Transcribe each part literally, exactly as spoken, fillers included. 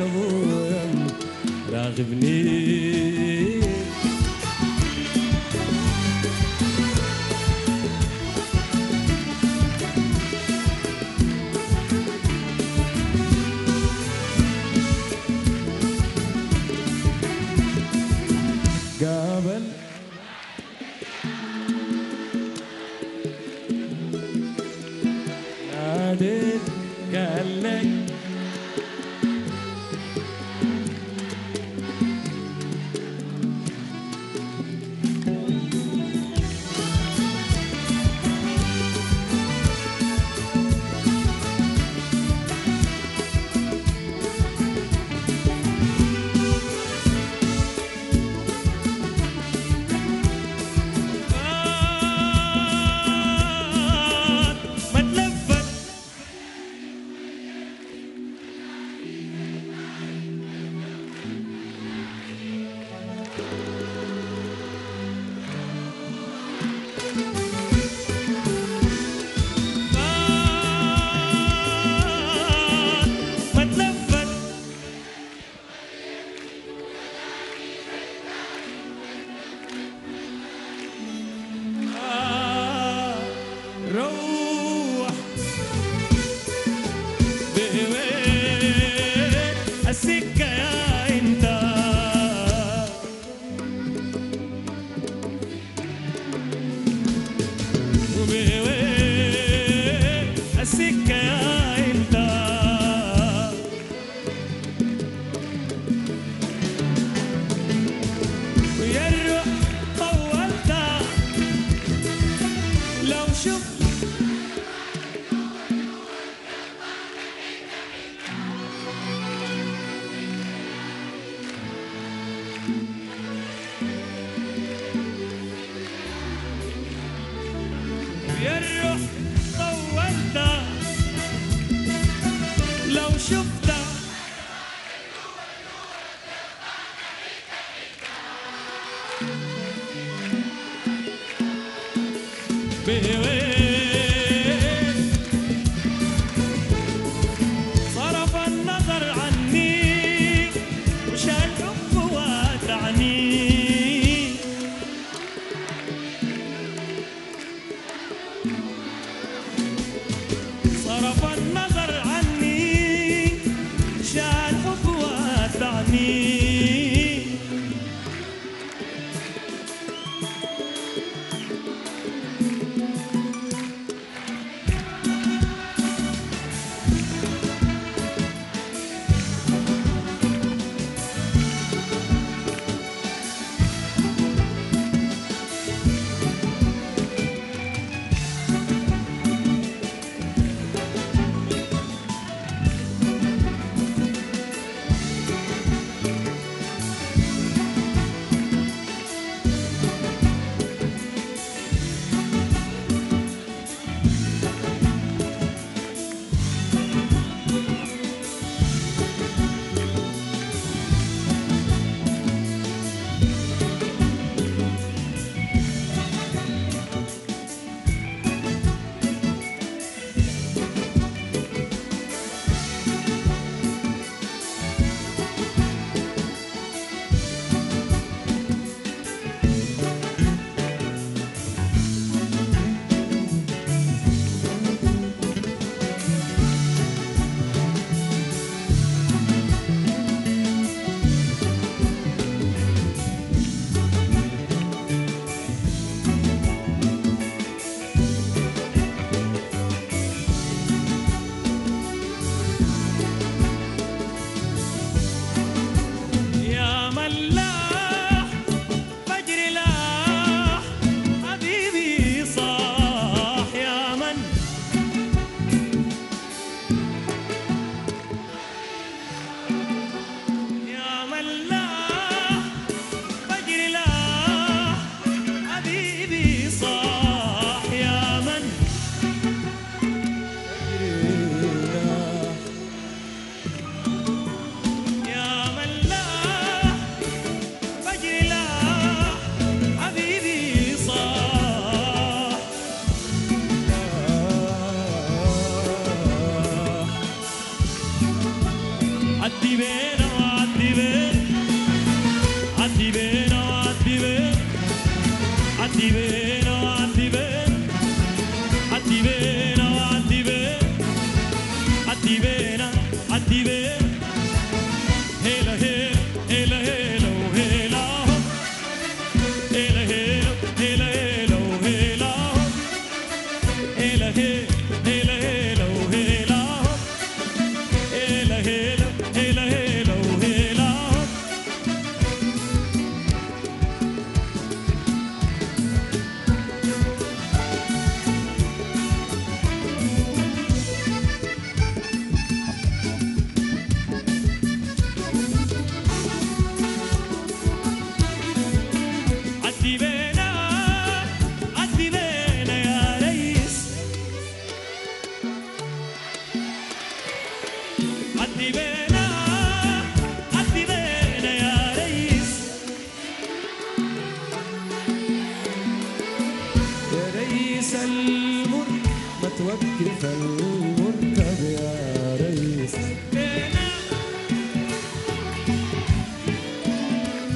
ابويا راغبني قابل ناديت قال لك روح بهواك السكة يا انت وبهواك السكة يا انت ويا الروح طولتها لو شفت يا الروح طولتها لو شفتها بهواك صرف النظر عني وشال حب وادعني صرف النظر عني شال حب وادعني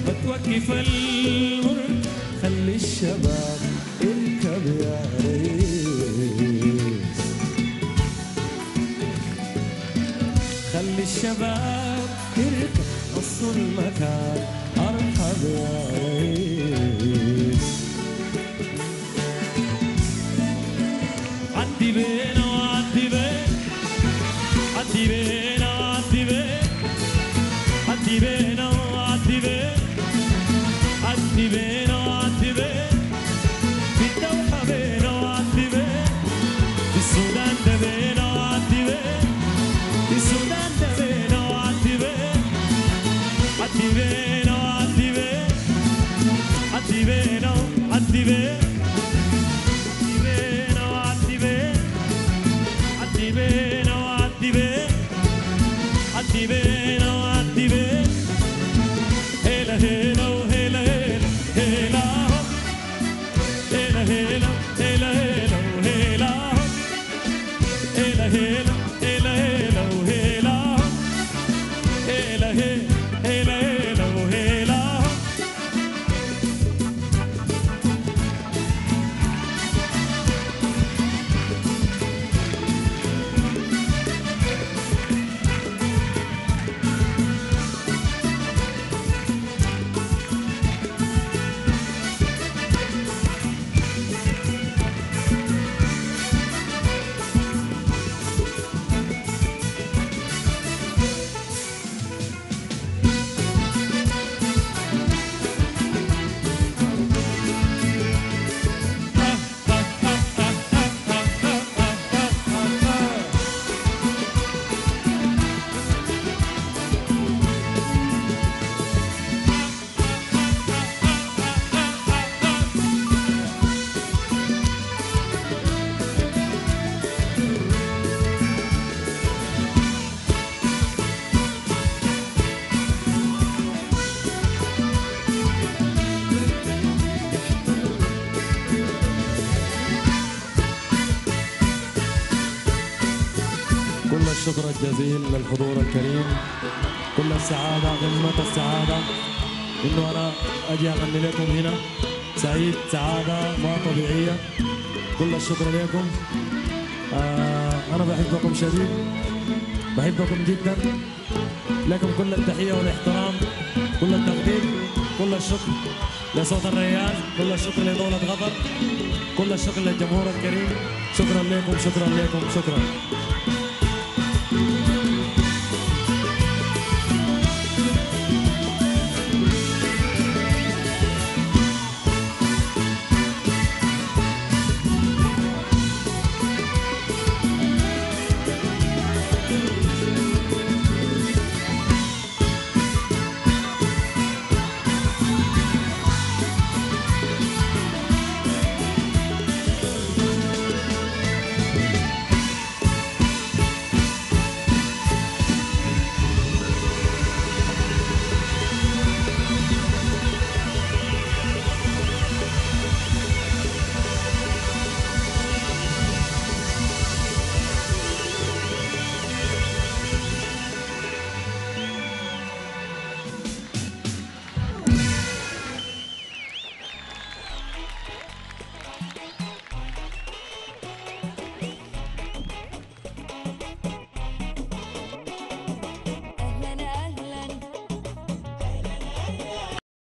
توقف المر خلي الشباب اركب يا ريس خلي الشباب اركب نص المكان ارحب يا ريس عدي بينا وعدي بينا عدي بينا وعدي بينا عدي بينا وعدي بينا عدي بينا وعدي بينا في الدوحة بينا وعدي بينا في السودان ده بينا وعدي بينا في السودان ده بينا وعدي بينا عدي بينا وعدي بينا عدي بينا وعدي بينا عدي بينا وعدي بينا عدي بينا وعدي بينا هيلا هيلا وهيلا هيلا هيلا هيلا هيلا هيلا وهيلا هيلا هيلا هيلا هيلا وهيلا هيلا هيلا هيلا وهيلا كل الشكر الجزيل للحضور الكريم كل السعادة قمة السعادة إنه أنا أجي أغني لكم هنا سعيد سعادة ما طبيعية كل الشكر لكم آه أنا بحبكم شديد بحبكم جدا لكم كل التحية والاحترام كل التقدير كل الشكر لصوت الريان كل الشكر لدولة قطر كل الشكر للجمهور الكريم شكرا لكم شكرا لكم شكرا